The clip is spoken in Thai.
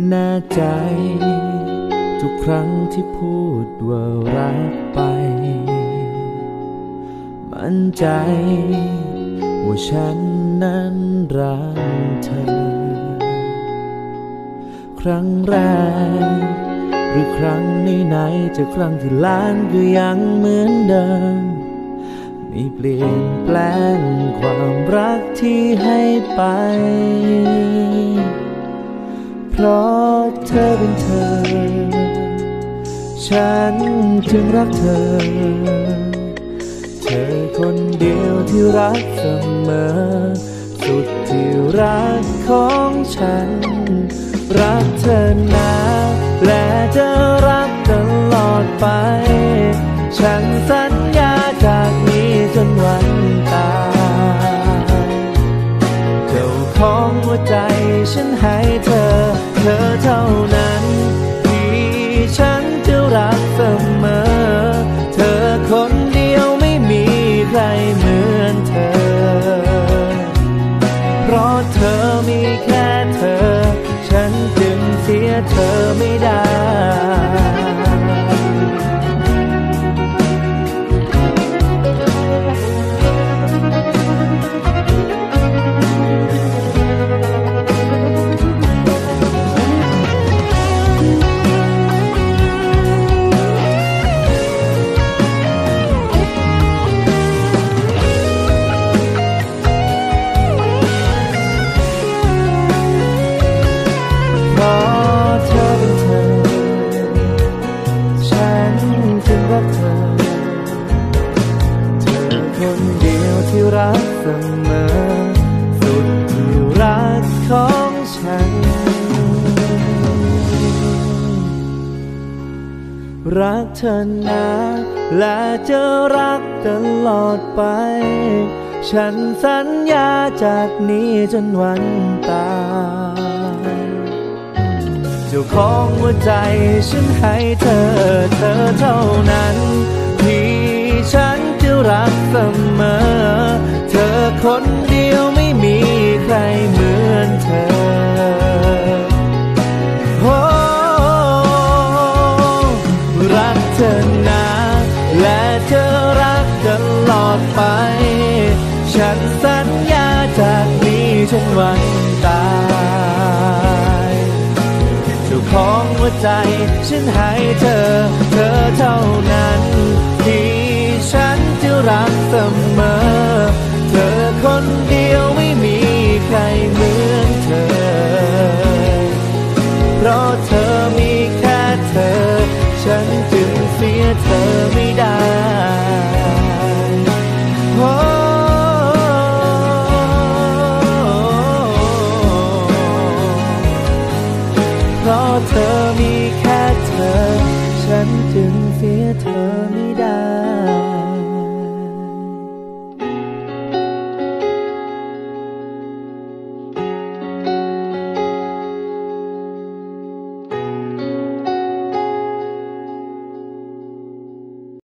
แน่ใจทุกครั้งที่พูดว่ารักไปมั่นใจว่าฉันนั้นรักเธอครั้งแรกหรือครั้งไหนๆจะครั้งที่ล้านก็ยังเหมือนเดิมไม่เปลี่ยนแปลงความรักที่ให้ไปเพราะเธอเป็นเธอฉันจึงรักเธอเธอคนเดียวที่รักเสมอสุดที่รักของฉันรักเธอนะและจะรักตลอดไปฉันสัญญาจากนี้จนวันตายเจ้าของหัวใจฉันให้เธอเท่านั้นที่ฉันจะรักเสมอเธอคนเดียวไม่มีใครเหมือนเธอเพราะเธอมีแค่เธอฉันจึงเสียเธอไม่ได้ที่รักเสมอสุดที่รักของฉันรักเธอนะและจะรักตลอดไปฉันสัญญาจากนี้จนวันตายเจ้าของหัวใจฉันให้เธอเท่านั้นที่ฉันจะรักเสมอเธอคนเดียวไม่มีใครเหมือนเธอโอ้รักเธอนะและจะรักตลอดไปฉันสัญญาจากนี้จนวันตายเจ้าของหัวใจฉันให้เธอเท่านั้นที่ฉันจะรักเสมอเธอคนเดี